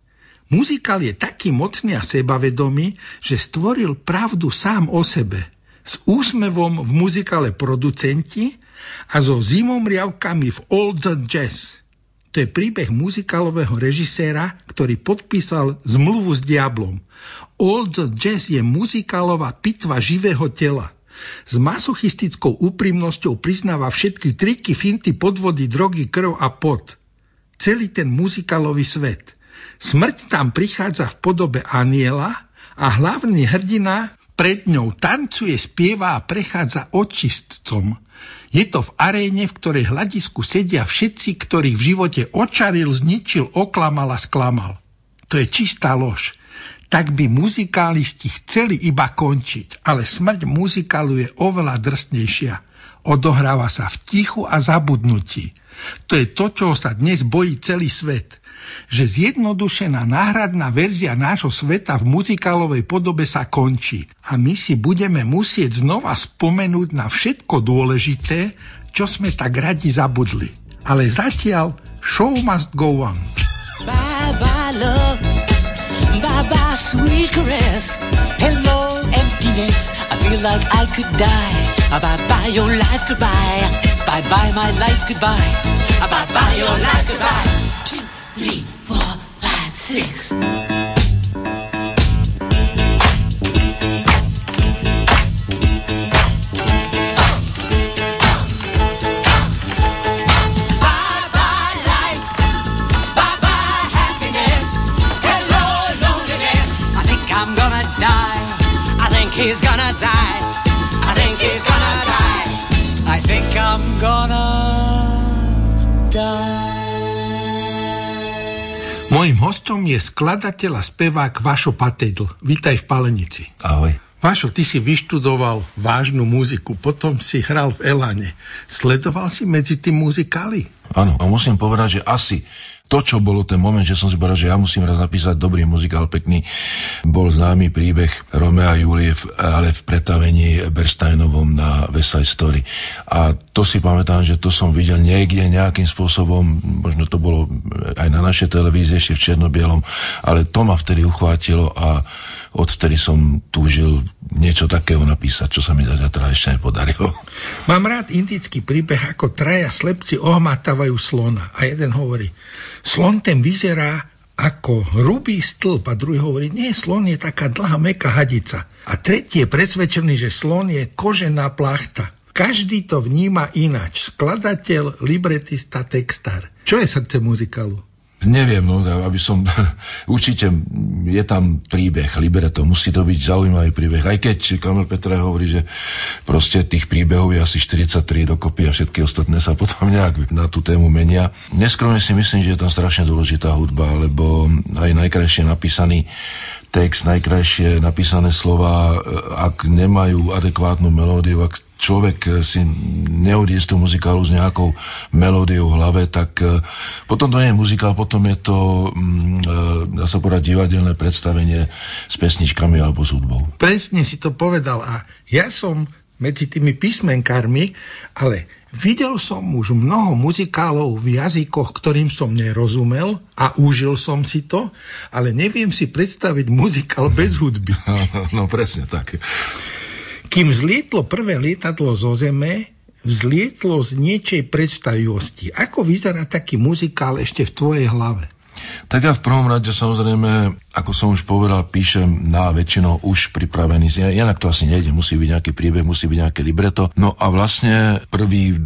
Muzikál je taký mocný a sebavedomý, že stvoril pravdu sám o sebe. S úsmevom v muzikále Producenti a so zimomriavkami v All the Jazz. To je príbeh muzikálového režiséra, ktorý podpísal zmluvu s diablom. All the Jazz je muzikálová pitva živého tela. S masochistickou úprimnosťou priznáva všetky triky, finty, podvody, drogy, krv a pot. Celý ten muzikálový svet. Smrť tam prichádza v podobe aniela a hlavný hrdina pred ňou tancuje, spieva a prechádza očistcom. Je to v aréne, v ktorej hľadisku sedia všetci, ktorých v živote očaril, zničil, oklamal a sklamal. To je čistá lož. Tak by muzikálisti chceli iba končiť, ale smrť muzikálu je oveľa drsnejšia. Odohráva sa v tichu a zabudnutí. To je to, čoho sa dnes bojí celý svet. Že zjednodušená náhradná verzia nášho sveta v muzikálovej podobe sa končí. A my si budeme musieť znova spomenúť na všetko dôležité, čo sme tak radi zabudli. Ale zatiaľ show must go on. Bye bye love, bye bye sweet caress. Hello emptiness, I feel like I could die. Bye bye your life goodbye. Bye bye my life goodbye. Bye bye your life goodbye. 2, 3, 4, 5, 6. He's gonna die. I think he's gonna die. I think I'm gonna die. Mojím hostom je skladateľ a spevák Vašo Patejdl. Vítaj v Palenici. Ahoj. Vašo, ty si vyštudoval vážnu muziku, potom si hral v Eláne. Sledoval si medzi tým muzikály? Áno, a musím povedať, že asi to, čo bolo ten moment, že som si povedal, že ja musím raz napísať dobrý muzikál, pekný, bol známy príbeh Romea a Julie, ale v pretavení Bernsteinovom na West Side Story. A to si pamätám, že to som videl niekde nejakým spôsobom, možno to bolo aj na našej televízii, ešte v čierno-bielom, ale to ma vtedy uchvátilo a odvtedy som túžil niečo takého napísať, čo sa mi zatiaľ ešte nepodarilo. Mám rád indický príbeh, ako traja slepci ohmatávajú slona a jeden hovorí, slon ten vyzerá ako hrubý stĺp a druhý hovorí, nie, slon je taká dlhá mäkká hadica. A tretí je presvedčený, že slon je kožená plachta. Každý to vníma ináč. Skladateľ, libretista, textár. Čo je srdce muzikálu? Neviem, no, aby som... Určite je tam príbeh, libreto, musí to byť zaujímavý príbeh. Aj keď Kamil Petraj hovorí, že proste tých príbehov je asi 43 dokopy a všetky ostatné sa potom nejak na tú tému menia. Neskromne si myslím, že je tam strašne dôležitá hudba, lebo aj najkrajšie napísaný text, najkrajšie napísané slova, ak nemajú adekvátnu melódiu, ak človek si neodíde z toho muzikálu s nejakou melódiou v hlave, tak potom to nie je muzikál, potom je to, dá sa povedať, divadelné predstavenie s pesničkami alebo s hudbou. Presne si to povedal a ja som medzi tými písmenkármi, ale videl som už mnoho muzikálov v jazykoch, ktorým som nerozumel a užil som si to, ale neviem si predstaviť muzikál bez hudby. No presne tak. Kým zlietlo prvé lietadlo zo zeme, vzlietlo z niečej predstavivosti. Ako vyzerá taký muzikál ešte v tvojej hlave? Tak ja v prvom rade samozrejme, ako som už povedal, píšem na väčšinou už pripravený. Inak to asi nejde, musí byť nejaký príbeh, musí byť nejaké libreto. No a vlastne prvý,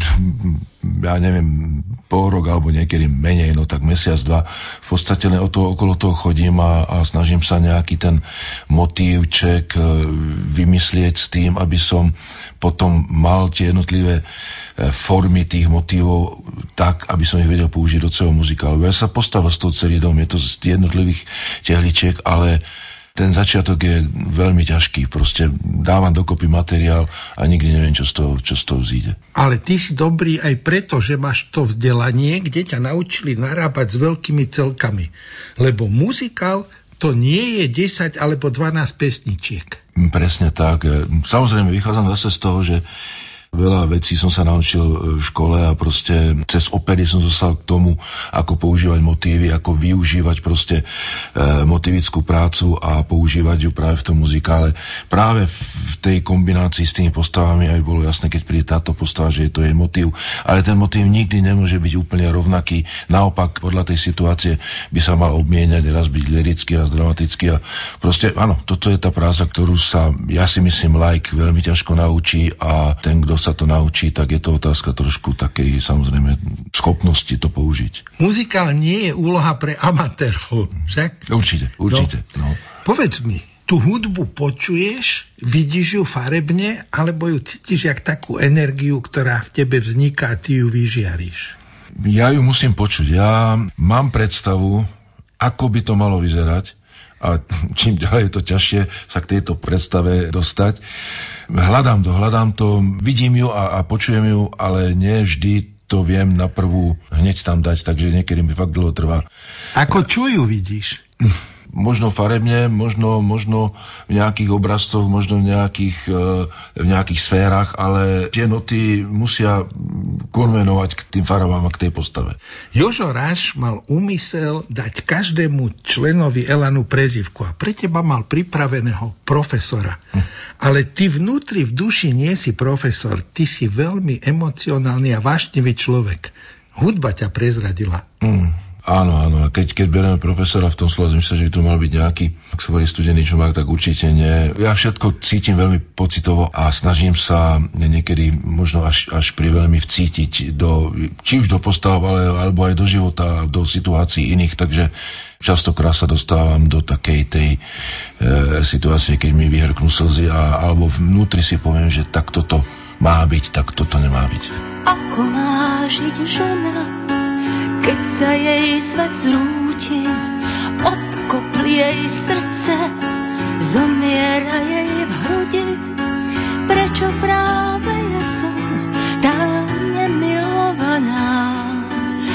ja neviem, pol rok alebo niekedy menej, no tak mesiac, dva, v podstate len okolo toho chodím a snažím sa nejaký ten motívček vymyslieť s tým, aby som potom mal tie jednotlivé formy tých motívov tak, aby som ich vedel použiť do celého muzikálu. Ja sa postavil z toho celý dom, je to z jednotlivých tehličiek, ale ten začiatok je veľmi ťažký. Proste dávam dokopy materiál a nikdy neviem, čo z toho vzíde. Ale ty si dobrý aj preto, že máš to vzdelanie, kde ťa naučili narábať s veľkými celkami. Lebo muzikál to nie je 10 alebo 12 pesničiek. Presne tak. Samozrejme, vychádzam zase z toho, že veľa vecí som sa naučil v škole a proste cez opery som zostal k tomu, ako používať motívy, ako využívať proste motivickú prácu a používať ju práve v tom muzikále. Práve v tej kombinácii s tými postavami aj bolo jasné, keď príde táto postava, že to je motív. Ale ten motív nikdy nemôže byť úplne rovnaký. Naopak, podľa tej situácie by sa mal obmieniať, raz byť lirický, raz dramatický. A proste, áno, toto je tá práca, ktorú sa, ja si myslím, laik veľmi ťažko naučí a ten, kto sa to naučí, tak je to otázka trošku takej, samozrejme, schopnosti to použiť. Muzikál nie je úloha pre amatérov, však? Určite. No. Povedz mi, tú hudbu počuješ, vidíš ju farebne, alebo ju cítiš jak takú energiu, ktorá v tebe vzniká a ty ju vyžiariš? Ja ju musím počuť. Ja mám predstavu, ako by to malo vyzerať, a čím ďalej je to ťažšie sa k tejto predstave dostať. Hľadám to, vidím ju a počujem ju, ale nie vždy to viem na prvú hneď tam dať, takže niekedy mi fakt dlho trvá. Ako čo ju vidíš? Možno farebne, možno v nejakých obrazcoch, možno v nejakých sférach, ale tie noty musia konvenovať k tým farbám a k tej postave. Jožo Ráš mal úmysel dať každému členovi Elanu prezývku a pre teba mal pripraveného profesora. Ale ty vnútri v duši nie si profesor, ty si veľmi emocionálny a vášnivý človek. Hudba ťa prezradila. Áno, a keď bereme profesora v tom slova zmysle, že by tu mal byť nejaký, ak sa hovorí studený čumák, tak určite nie. Ja všetko cítim veľmi pocitovo a snažím sa niekedy možno až priveľmi vcítiť či už do postav, alebo aj do života, do situácií iných, takže častokrát sa dostávam do takej tej situácie, keď mi vyhrknú slzy alebo vnútri si poviem, že tak toto má byť, tak toto nemá byť. Ako má žiť žena, keď sa jej svet zrúti, odkopli jej srdce, zomiera jej v hrudi. Prečo práve ja som tá nemilovaná?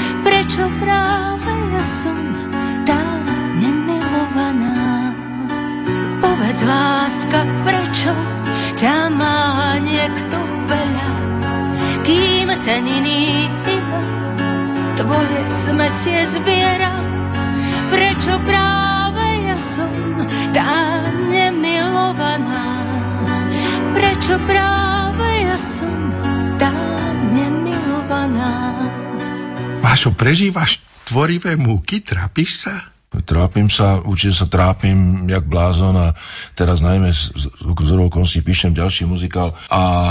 ten iný iba tvoje smetie zbiera. Prečo práve ja som tá nemilovaná? Prečo práve ja som tá nemilovaná? Vašo, prežívaš tvorivé múky? Trápiš sa? Trápim sa, určite sa trápim jak blázon a teraz najmä z okolností píšem ďalší muzikál a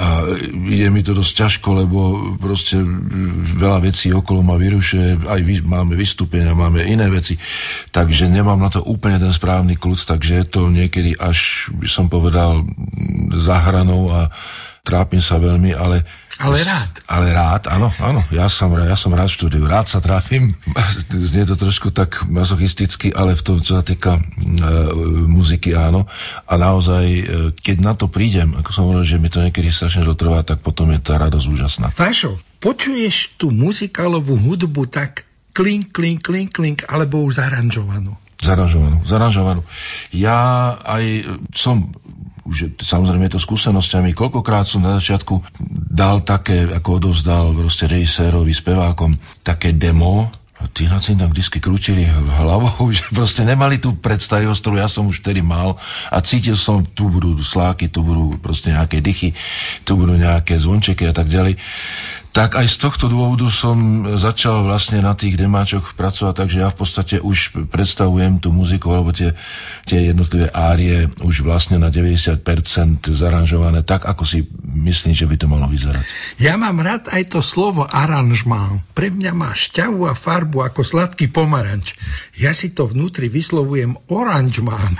ide mi to dosť ťažko, lebo proste veľa vecí okolo ma vyrušuje, aj máme vystúpenia, máme iné veci, takže nemám na to úplne ten správny kľud, takže je to niekedy až, by som povedal, za hranou a trápim sa veľmi, ale rád. Ale rád, áno. Ja som rád v štúdiu, rád sa trápim. Znie to trošku tak masochisticky, ale v tom, čo sa týka muziky, áno. A naozaj, keď na to prídem, ako som hovoril, že mi to niekedy strašne trvá, tak potom je tá radosť úžasná. Vašo, počuješ tú muzikálovú hudbu tak klink, klink, klink, klink, alebo už zaranžovanú? Zaranžovanú. Ja aj som už samozrejme je to skúsenosťami. Koľkokrát som na začiatku dal také, ako odovzdal proste režisérovi, spevákom, také demo, a tí na tým tak vždy krútili hlavou, že proste nemali tú predstavivosť, ktorú ja som už vtedy mal a cítil som, tu budú sláky, tu budú proste nejaké dychy, tu budú nejaké zvončeky a tak ďalej. Tak aj z tohto dôvodu som začal vlastne na tých demáčoch pracovať, takže ja v podstate už predstavujem tú muziku, alebo tie jednotlivé árie už vlastne na 90% zaranžované tak, ako si myslím, že by to malo vyzerať. Ja mám rád aj to slovo aranžmán. Pre mňa má šťavu a farbu ako sladký pomaranč. Ja si to vnútri vyslovujem oranžmán.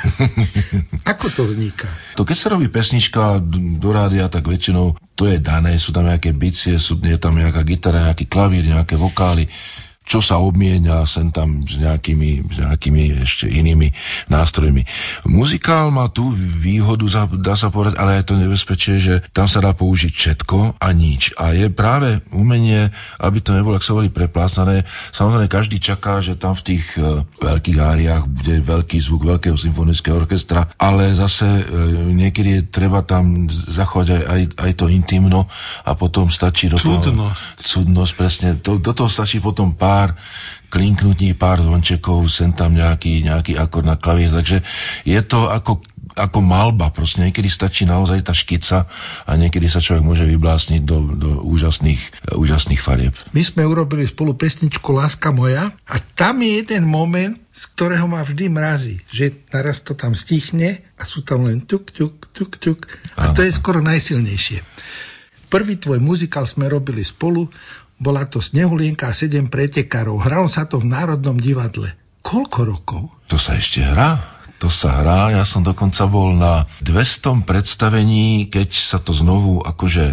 Ako to vzniká? To keď sa robí pesnička do rádia, tak väčšinou to je dané, sú tam nejaké bicie, je tam nejaká gitara, nejaký klavír, nejaké vokály, čo sa obmienia sem tam s nejakými ešte inými nástrojmi. Muzikál má tú výhodu, dá sa povedať, ale je to nebezpečie, že tam sa dá použiť všetko a nič. A je práve umenie, aby to nebolo, ak sa boli preplácané. Samozrejme, každý čaká, že tam v tých veľkých áriách bude veľký zvuk veľkého symfonického orchestra, ale zase niekedy je treba tam zachovať aj to intimno a potom stačí do toho... Cudnosť, presne. Do toho stačí potom pár klinknutí, pár zvončekov, sem tam nejaký akord na klavír, takže je to ako malba, proste niekedy stačí naozaj tá škica a niekedy sa človek môže vyblásniť do úžasných farieb. My sme urobili spolu pesničku Láska moja a tam je jeden moment, z ktorého ma vždy mrazí, že naraz to tam stichne a sú tam len tuk, tuk, tuk, tuk a to je skoro najsilnejšie. Prvý tvoj muzikál sme robili spolu, bola to Snehulienka a 7 pretekárov. Hralo sa to v Národnom divadle. Koľko rokov? To sa ešte hrá? To sa hrá. Ja som dokonca bol na 200 predstavení, keď sa to znovu akože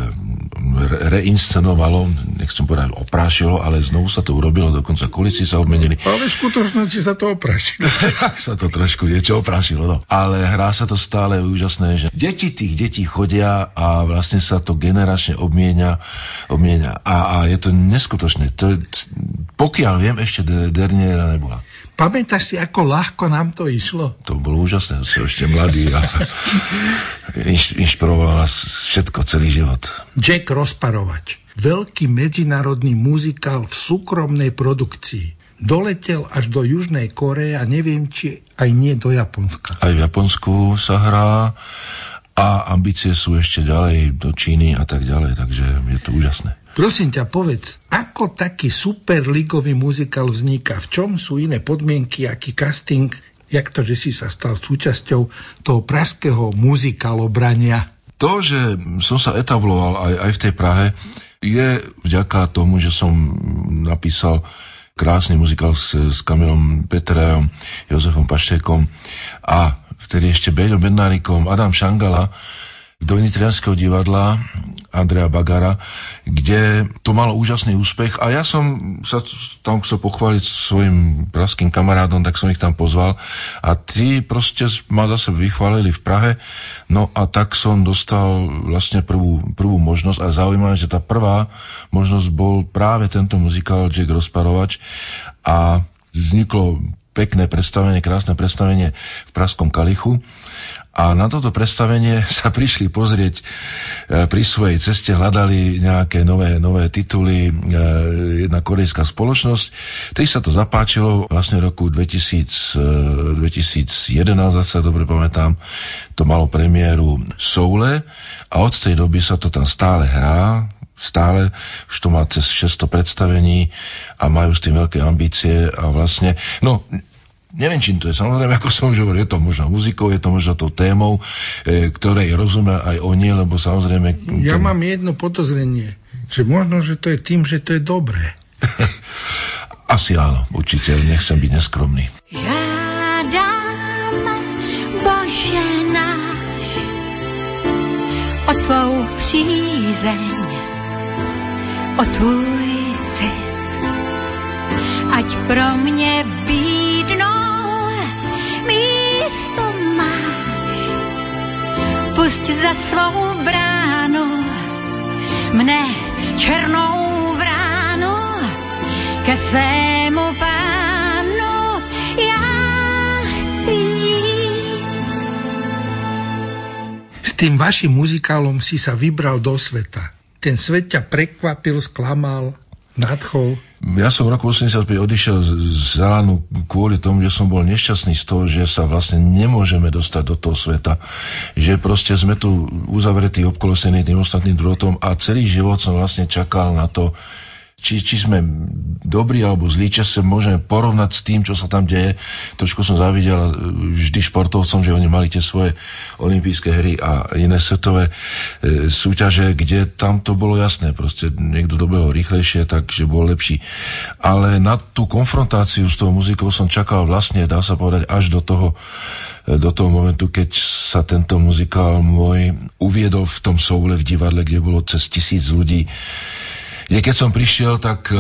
reinscenovalo, nechcem povedať oprášilo, ale znovu sa to urobilo, dokonca kulisy sa obmenili. Ale v skutočnosti sa to oprášilo. sa to trošku niečo oprášilo, no. Ale hrá sa to stále úžasné, že tých detí chodia a vlastne sa to generačne obmienia a je to neskutočné. Pokiaľ viem, ešte derniera nebola. Pamätáš si, ako ľahko nám to išlo? To bolo úžasné, som ešte mladý a inšpiroval nás všetko, celý život. Jack Rozparovač, veľký medzinárodný muzikál v súkromnej produkcii. Doletel až do Južnej Koreje a neviem, či aj nie do Japonska. Aj v Japonsku sa hrá a ambície sú ešte ďalej do Číny a tak ďalej, takže je to úžasné. Prosím ťa, povedz, ako taký superligový muzikál vzniká? V čom sú iné podmienky, aký casting? Jak to, že si sa stal súčasťou toho pražského muzikálobrania? To, že som sa etabloval aj v tej Prahe, je vďaka tomu, že som napísal krásny muzikál s Kamilom Petrajom, Jozefom Paštékom a vtedy ešte Beďom Bednárikom, Adam Šangala do Nitrianskeho divadla Andreja Bagara, kde to malo úžasný úspech a ja som sa tam chcel pochváliť svojim pražským kamarádom, tak som ich tam pozval a tí proste ma zase vychválili v Prahe, no a tak som dostal vlastne prvú možnosť a zaujímavé, že tá prvá možnosť bol práve tento muzikál Jack Rozparovač a vzniklo 5 pekné predstavenie, krásne predstavenie v Pražskom Kalichu. A na toto predstavenie sa prišli pozrieť pri svojej ceste, hľadali nejaké nové tituly, jedna korejská spoločnosť. Tej sa to zapáčilo vlastne roku 2011, ak sa dobre pamätám, to malo premiéru v Soule a od tej doby sa to tam stále hrá, už to má cez 600 predstavení a majú s tým veľké ambície a vlastne, no, neviem, čím to je. Samozrejme, ako som už hovoril, je to možno muzikou, je to možno tou témou, ktorej rozumia aj oni, lebo samozrejme... Ja mám jedno podozrenie, že možno, že to je tým, že to je dobré. Asi áno, určite, nechcem byť neskromný. Žádám, Bože náš, o tvou přízeň, o tvůj cit, ať pro mě bídnou místo máš. Pusť za svou bránu mne černou vránu ke svému pánu já chci jít. S tým vašim muzikálom si sa vybral do sveta. Ten svet ťa prekvapil, sklamal, nadchol. Ja som v roku 85 odišiel z Elánu kvôli tomu, že som bol nešťastný z toho, že sa vlastne nemôžeme dostať do toho sveta. Že proste sme tu uzavretí, obkolesení tým ostatným drôtom a celý život som vlastne čakal na to, či sme dobrí alebo zlí, či sa môžeme porovnať s tým, čo sa tam deje. Trošku som závidel vždy športovcom, že oni mali tie svoje olympijské hry a iné svetové súťaže, kde tam to bolo jasné. Proste niekto dobehol rýchlejšie, takže bol lepší. Ale na tú konfrontáciu s tou muzikou som čakal vlastne, dá sa povedať, až do toho momentu, keď sa tento muzikál môj uviedol v tom Soule v divadle, kde bolo cez 1000 ľudí. Keď som prišiel, tak...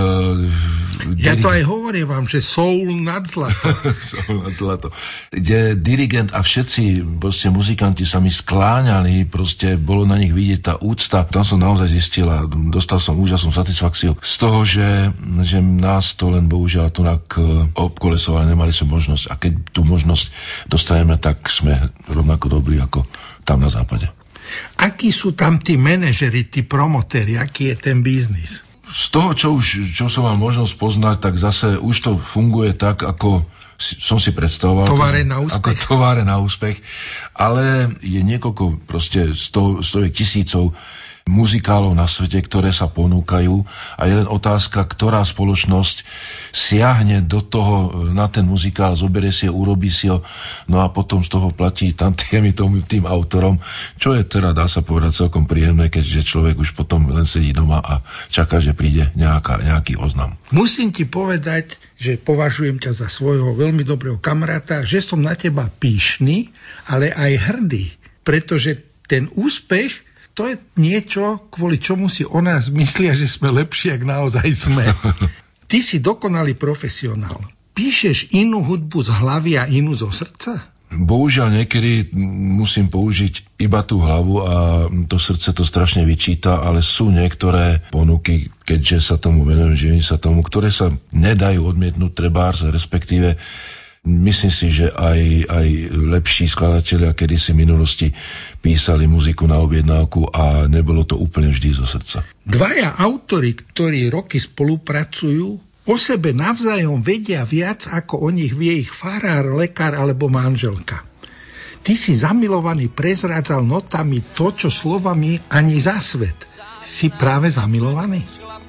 Ja to aj hovorím vám, že soul nad zlato. Soul nad zlato. Kde dirigent a všetci proste muzikanti sa mi skláňali, proste bolo na nich vidieť tá úcta. Tam som naozaj zistil a dostal som úžasnú satisfakciu z toho, že nás to len bohužiaľ tunak obkolesovali, nemali sme možnosť. A keď tú možnosť dostaneme, tak sme rovnako dobrí ako tam na západe. Akí sú tam tí manažeri, tí promotéri, aký je ten biznis? Z toho, čo som mal možnosť poznať, tak zase už to funguje tak, ako som si predstavoval. Továre na úspech. Ako továre na úspech. Ale je niekoľko proste stoviek tisícov muzikálov na svete, ktoré sa ponúkajú a je len otázka, ktorá spoločnosť siahne do toho na ten muzikál, zoberie si ho, urobí si ho, no a potom z toho platí tantiemy tým autorom, čo je teda, dá sa povedať, celkom príjemné, keďže človek už potom len sedí doma a čaká, že príde nejaký oznam. Musím ti povedať, že považujem ťa za svojho veľmi dobrého kamaráta, že som na teba pyšný, ale aj hrdý, pretože ten úspech to je niečo, kvôli čomu si o nás myslia, že sme lepší, ak naozaj sme. Ty si dokonalý profesionál. Píšeš inú hudbu z hlavy a inú zo srdca? Bohužiaľ niekedy musím použiť iba tú hlavu a to srdce to strašne vyčíta, ale sú niektoré ponuky, keďže sa tomu venujem, živím sa tomu, ktoré sa nedajú odmietnúť trebárs, respektíve myslím si, že aj lepší skladatelia kedysi v minulosti písali muziku na objednávku a nebolo to úplne vždy zo srdca. Dvaja autori, ktorí roky spolupracujú, o sebe navzájom vedia viac, ako o nich vie ich farár, lekár alebo manželka. Ty si zamilovaný prezrádzal notami to, čo slovami ani za svet. Si práve zamilovaný?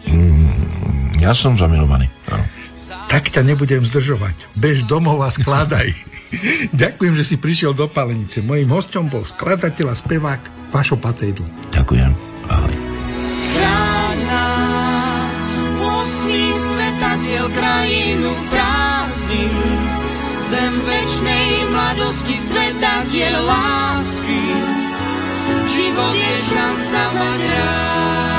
Ja som zamilovaný, áno. Tak ťa nebudem zdržovať. Bež domov a skladaj. Ďakujem, že si prišiel do Palenice. Mojím hosťom bol skladateľ a spevák Vašo Patejdl. Ďakujem. Ahoj. Chráň nás, osmý svetadiel krajinu prázdnin, zem večnej mladosti svetadiel lásky. Život je šanca mať rád.